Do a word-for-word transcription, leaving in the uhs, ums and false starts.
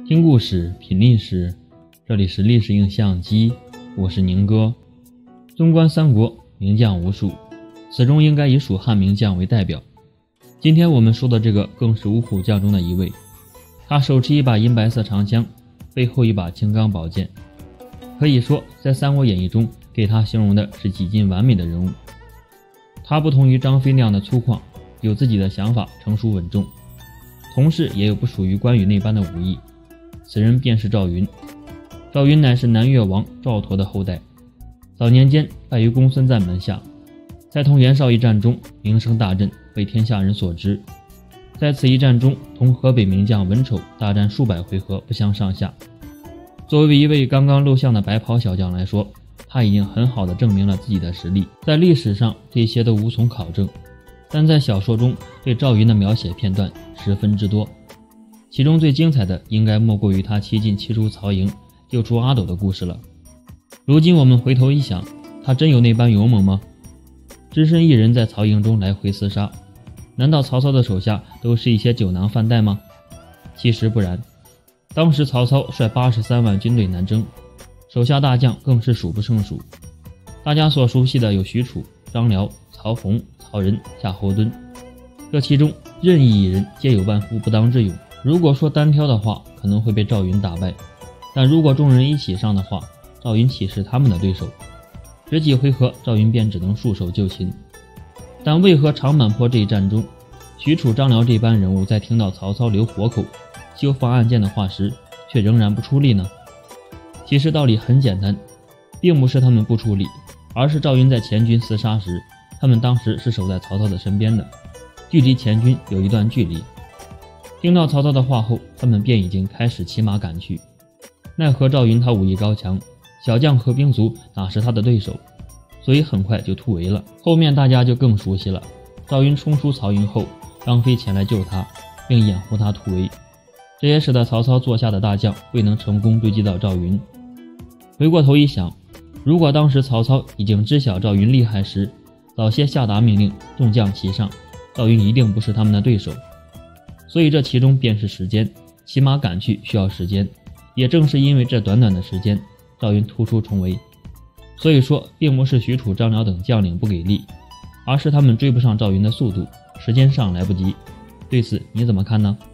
听故事品历史，这里是历史影像机，我是宁哥。纵观三国，名将无数，此中应该以蜀汉名将为代表。今天我们说的这个更是五虎将中的一位，他手持一把银白色长枪，背后一把青钢宝剑，可以说在三国演义中给他形容的是几近完美的人物。他不同于张飞那样的粗犷，有自己的想法，成熟稳重，同时也有不属于关羽那般的武艺。此人便是赵云。赵云乃是南越王赵佗的后代，早年间拜于公孙瓒门下，在同袁绍一战中名声大振，被天下人所知。在此一战中，同河北名将文丑大战数百回合，不相上下。作为一位刚刚露相的白袍小将来说，他已经很好的证明了自己的实力。在历史上这些都无从考证，但在小说中对赵云的描写片段十分之多，其中最精彩的应该莫过于他七进七出曹营救出阿斗的故事了。如今我们回头一想，他真有那般勇猛吗？只身一人在曹营中来回厮杀，难道曹操的手下都是一些酒囊饭袋吗？其实不然，当时曹操率八十三万军队南征，手下大将更是数不胜数。大家所熟悉的有许褚、张辽、曹洪、曹仁、夏侯惇，这其中任意一人皆有万夫不当之勇。如果说单挑的话，可能会被赵云打败，但如果众人一起上的话，赵云岂是他们的对手？十几回合，赵云便只能束手就擒。但为何长满坡这一战中，许褚、张辽这般人物在听到曹操留活口、修防暗箭的话时，却仍然不出力呢？其实道理很简单，并不是他们不出力，而是赵云在前军厮杀时，他们当时是守在曹操的身边的，距离前军有一段距离。听到曹操的话后，他们便已经开始骑马赶去。奈何赵云他武艺高强，小将和兵卒哪是他的对手，所以很快就突围了。后面大家就更熟悉了，赵云冲出曹营后，张飞前来救他，并掩护他突围，这也使得曹操座下的大将未能成功追击到赵云。回过头一想，如果当时曹操已经知晓赵云厉害时，早些下达命令，众将齐上，赵云一定不是他们的对手。所以这其中便是时间，骑马赶去需要时间，也正是因为这短短的时间，赵云突出重围。所以说并不是许褚、张辽等将领不给力，而是他们追不上赵云的速度，时间上来不及。对此你怎么看呢？